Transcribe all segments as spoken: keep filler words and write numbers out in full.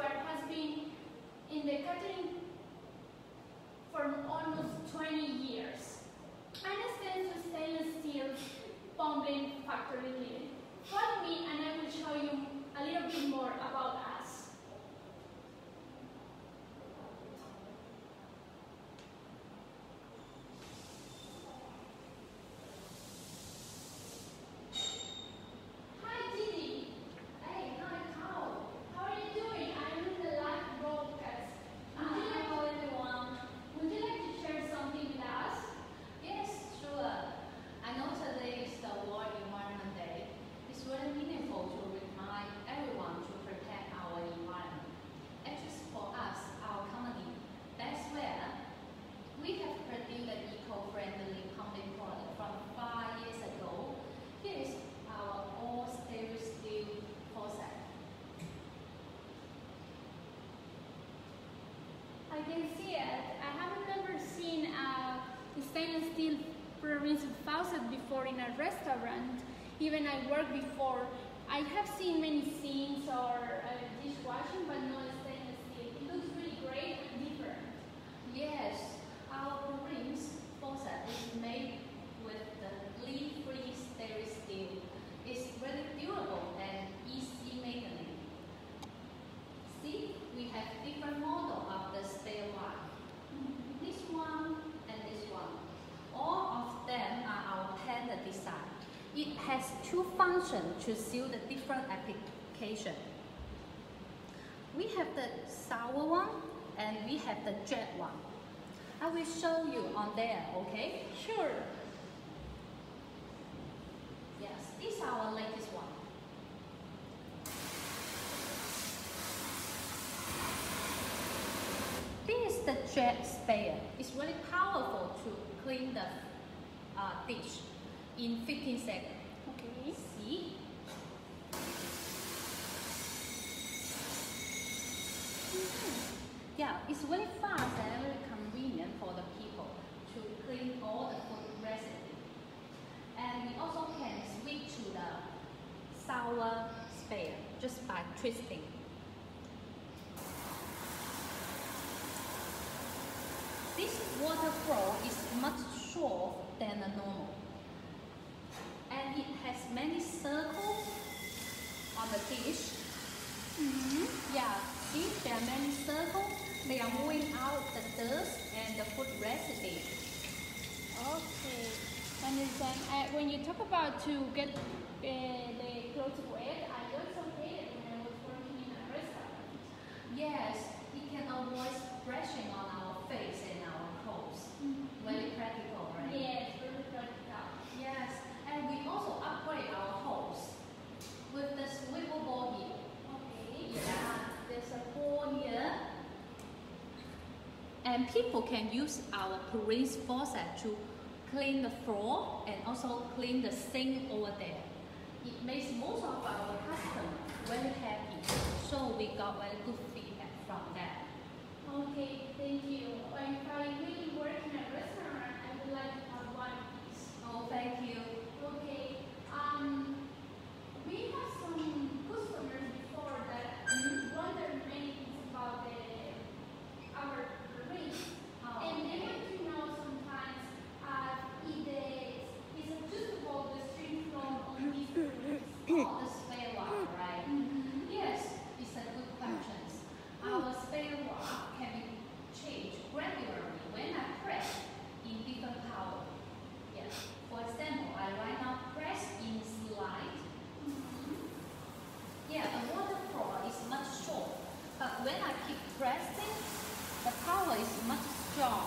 Bestware has been in the catering for almost twenty years and stands with stainless steel tumbling factory lid. Follow me and I will show you a little bit more about us. I can see it. I haven't ever seen a stainless steel rinse faucet before in a restaurant. Even I worked before. I have seen many sinks or uh, dishwashing, but not stainless steel. It looks really great and different. Yes, our rinse faucet is made with the lead-free stainless steel. It's very durable and easy maintenance. See, we have different models of the spare one. Mm-hmm. This one and this one. All of them are our patent design. It has two functions to suit the different application. We have the sour one and we have the jet one. I will show you on there, okay? Sure. Yes, this is our latest one. This is the jet sprayer. It's really powerful to clean the uh, dish in fifteen seconds. Okay. See? Mm-hmm. Yeah, it's very fast and very convenient for the people to clean all the food residue. And we also can switch to the sour sprayer just by twisting. This water flow is much shorter than the normal. And it has many circles on the dish. Mm-hmm. Yeah, see, there are many circles. They are moving out the dust and the food residue. Okay, understand. Uh, when you talk about to get uh, the clothes wet, I also hated when I was working in a restaurant. Yes, it can avoid splashing on our face and our clothes. Mm-hmm. Very practical, right? Yes, very practical. Yes, and we also upgrade our hose with the swivel ball here. Okay. Yeah, there's a hole here. And people can use our rinse faucet to clean the floor and also clean the sink over there. It makes most of our customers very happy. So we got very good feedback from that. Okay, thank you. If I really work in a restaurant, I would like to have one of these. Oh, thank you. Okay. Um, we have some customers before that mm-hmm. wonder many things about the our rinse, Oh, and they okay. want to know sometimes uh, if the is adjustable the stream flow on this rinse. Oh, the spare one, right? Mm-hmm. Yes, it's a good question. Our spare one can be changed regularly when I press in different power. Yes. For example, I right now press in slide. Mm-hmm. Yeah, the water flow is much short, but when I keep pressing, the power is much strong.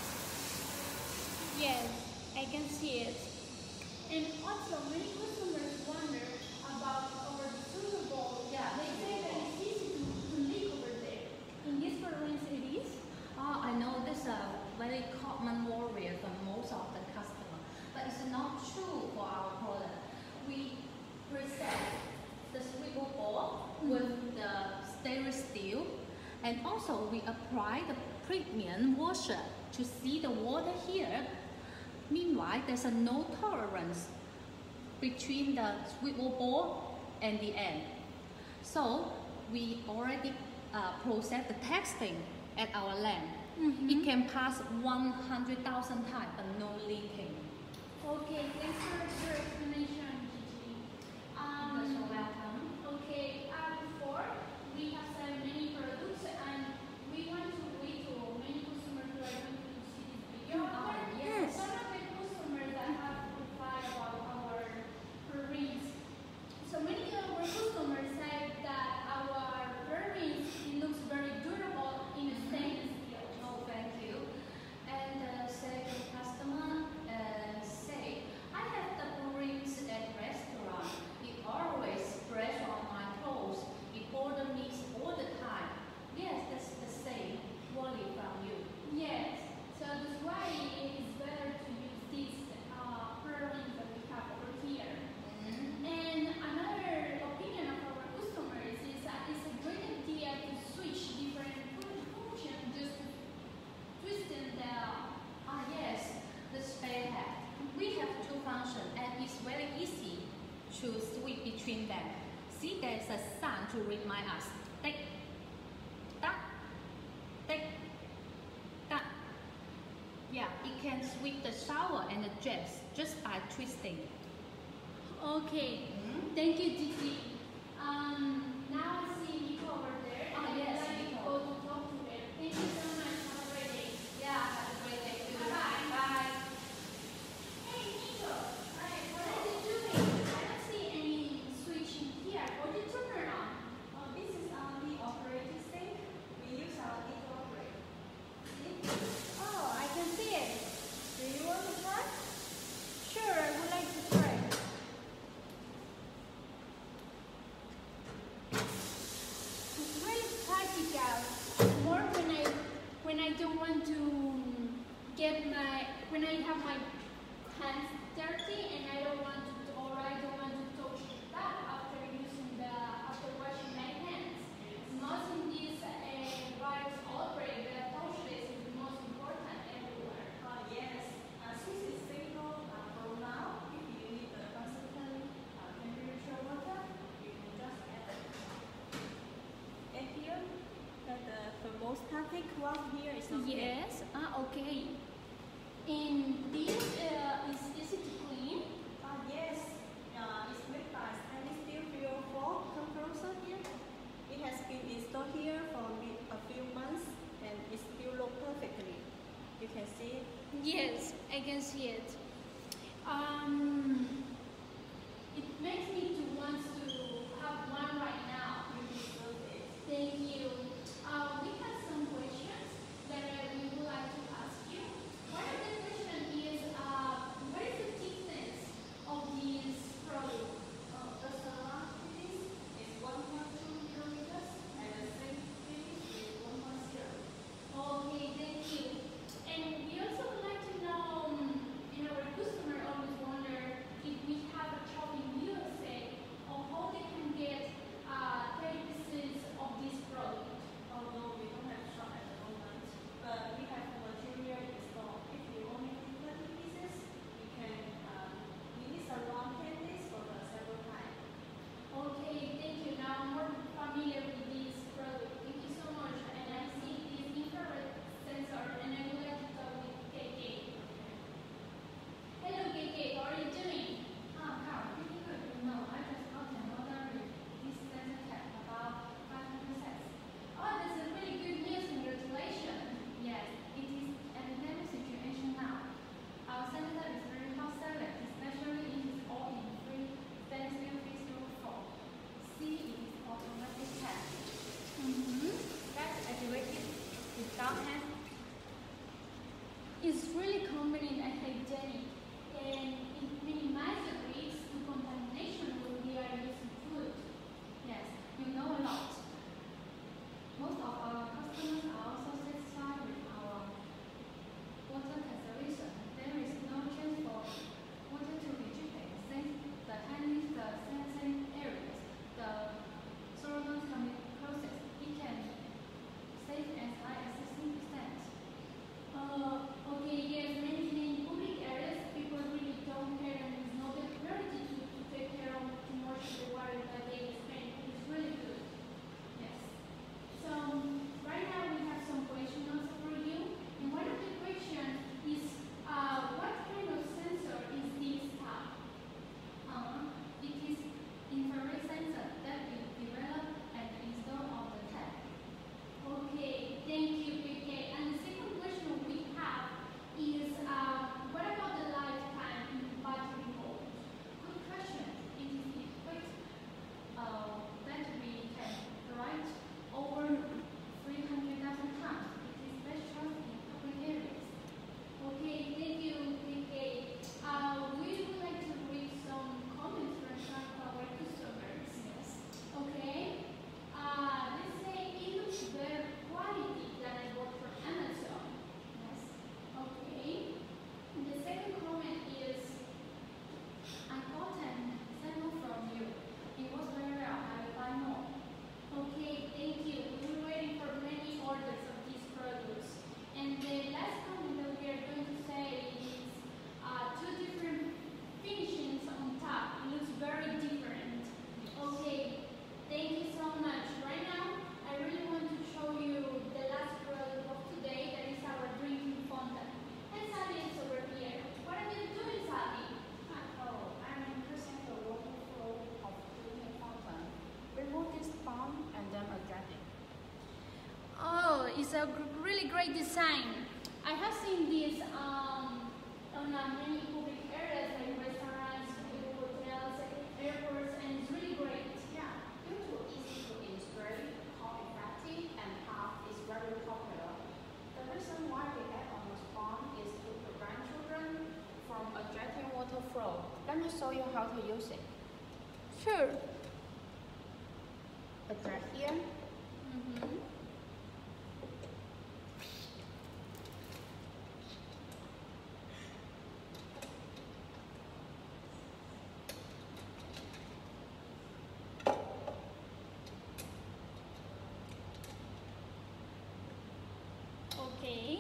Yes, I can see it. And also, many customers wonder about our disposable. Yeah. They say that it's easy to, to leak over there. In this rinse, it is. Oh, I know this is a very common worry for most of the customers, but it's not true for our product. We present the swivel ball Mm-hmm. with the stainless steel, and also we apply the premium washer to see the water here. Meanwhile, there's a no tolerance between the swivel ball and the end. So we already uh, process the texting at our lamp. Mm-hmm. It can pass one hundred thousand times but no leaking. Okay, thanks for your explanation, Gigi. Um, You're so welcome. Okay, uh, before we have said many products and we want to wait to many customers who are going to see this video. Oh, But yes. some of the customers that have replied about our rings. So many of our customers said that our rings looks very durable in a stainless steel. Oh, thank you. And the second customer uh, say, I have the rings at restaurant. It always fresh on my clothes. It order me all the time. Yes, that's the same quality from you. Yes, so that's why it is better to use these uh, rings that we have over here. Mm-hmm. And another opinion of our customers is that it's a great idea to switch different fun- functions just to twist in the Ah, yes, the spare head. We have two functions and it's very easy to switch between them. See, there's a sound to remind us. Tick, tock, tick, tock. Yeah, it can switch the shower and the dress just by twisting. Okay, Mhm. thank you, Gigi. Um, now I see Nico over there. Ah, and yes, I'd like to Nico. go to talk to her. Thank you so much. Have a great day. Yeah, have a great day too. Bye-bye. Bye. Hey, Nico. Hi, what are you doing? I don't see any switch in here. What did you turn on? Oh, this is uh, the operating sink. We use our heat to operate. See? Oh, I can see it. Do you want to try? Sure, I would like to try. It's really practical. More when I when I don't want to get my when I have my hands dirty and I don't want to or I don't want to touch that after using the after washing my hands. Most in this uh, virus outbreak, the touchless is the most important everywhere. Uh, yes. Uh, Swiss is simple uh, for now. If you need the constant uh, temperature water, you can just add it. And here, that the thermostatic one here is okay. Yes. Ah, okay. And this uh, is easy to clean. Uh, yes. Uh, it's made by stainless steel three oh four compressor here. It has been installed here for me- a few months and it still looks perfectly. You can see it. Yes, I can see it. Um, it makes me to want to have one right now. You can see it. Thank you. Uh, we have some questions that uh, we would like to ask you. One of the questions is, uh, what is the thickness of this product? Uh, the ceramic is one point two millimeters and the same finish is one point zero. Okay, thank you. And we also would like to know, um, and our customer always wonder if we have a shop in U S A or how they can get uh, thirty pieces of this product. Although we don't have shop at the moment, but we have material installed. If you only need thirty pieces, you can um, we need around ten days for the several time. Okay, thank you. Now I'm more familiar with this product. Thank you so much. And I see this infrared sensor and I would like to talk with K K. Hello K K, how are you doing? Ah, how? Pretty good. You know, I just got an order with this sensor tap about five hundred sets. Oh, that's a really good news. Congratulations. Yes, it is an endemic situation now. Our sensor is very hot selling, especially if it's all in free stainless steel three oh four. See, it is automatic tap. Mm-hmm. That's activated without hand. It's really convenient and hygienic, and it minimizes the risk to contamination when we are using food. Yes, you know a lot. Most of our customers are also satisfied with our water conservation. There is no chance for water to be dripping since the handling the sensing areas, the solvent coming process, it can save as high as sixteen percent. Uh, okay, yes, many in public areas, people really don't care and it's not the it's a gr- really great design. I have seen this um, on uh, many public areas like restaurants, hotels, airports, and it's really great. Yeah, due to easy to integrate, cost effective, and half is very popular. The reason why we add on the spawn is to prevent children from ejecting water flow. Let me show you how to use it. Sure. Eject here. Mm-hmm. Okay.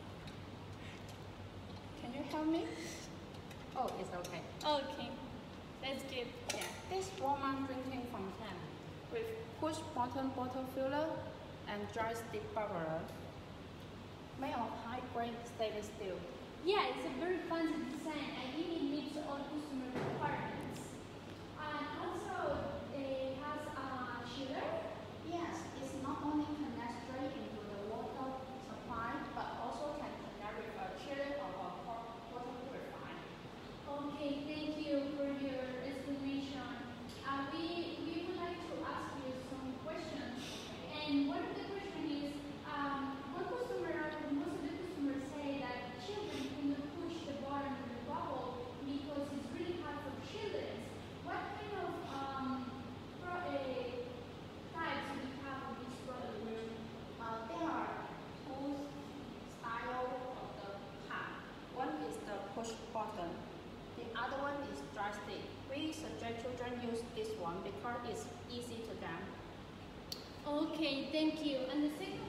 Can you help me? Oh, it's okay. Okay. That's good. Yeah, this warm drinking fountain with push button bottle filler and dry stick bubbler made of high grade stainless steel. Yeah, it's a very fancy design. I think it meets all customer requirements. And also, it has a chiller. Yes, it's not only connects straight into the water supply, but also can connect with a chiller or a hot water purifier. Okay, thank you for your explanation. Uh, we, we would like to ask you some questions. And one of the questions is, um, one customer, most of the customers say that children cannot push the bottom of the bubble because it's really hard for children. What kind of um, pro, uh, types do we have of this product? Uh, there are two styles of the pad. One is the push button. The other one is dry stick. We suggest children use this one because it's easy to them. Okay, thank you. And the second